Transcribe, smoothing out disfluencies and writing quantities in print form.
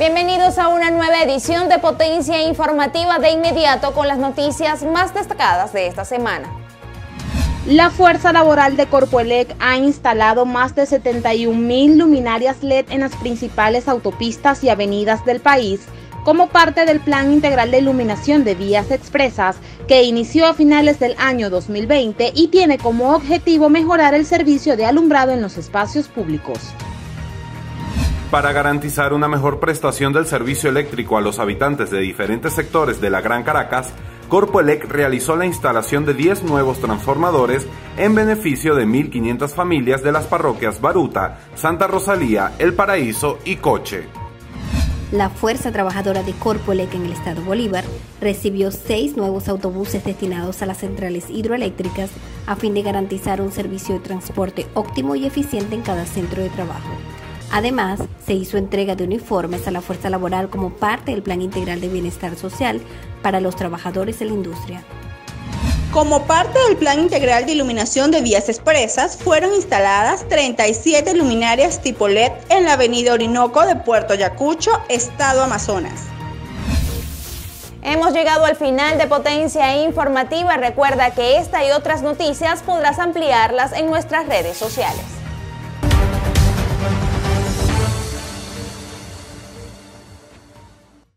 Bienvenidos a una nueva edición de Potencia Informativa, de inmediato con las noticias más destacadas de esta semana. La Fuerza Laboral de Corpoelec ha instalado más de 71.000 luminarias LED en las principales autopistas y avenidas del país, como parte del Plan Integral de Iluminación de Vías Expresas, que inició a finales del año 2020 y tiene como objetivo mejorar el servicio de alumbrado en los espacios públicos. Para garantizar una mejor prestación del servicio eléctrico a los habitantes de diferentes sectores de la Gran Caracas, Corpoelec realizó la instalación de 10 nuevos transformadores en beneficio de 1.500 familias de las parroquias Baruta, Santa Rosalía, El Paraíso y Coche. La Fuerza Trabajadora de Corpoelec en el estado Bolívar recibió 6 nuevos autobuses destinados a las centrales hidroeléctricas a fin de garantizar un servicio de transporte óptimo y eficiente en cada centro de trabajo. Además, se hizo entrega de uniformes a la fuerza laboral como parte del Plan Integral de Bienestar Social para los trabajadores de la industria. Como parte del Plan Integral de Iluminación de Vías Expresas, fueron instaladas 37 luminarias tipo LED en la avenida Orinoco de Puerto Ayacucho, estado Amazonas. Hemos llegado al final de Potencia Informativa. Recuerda que esta y otras noticias podrás ampliarlas en nuestras redes sociales.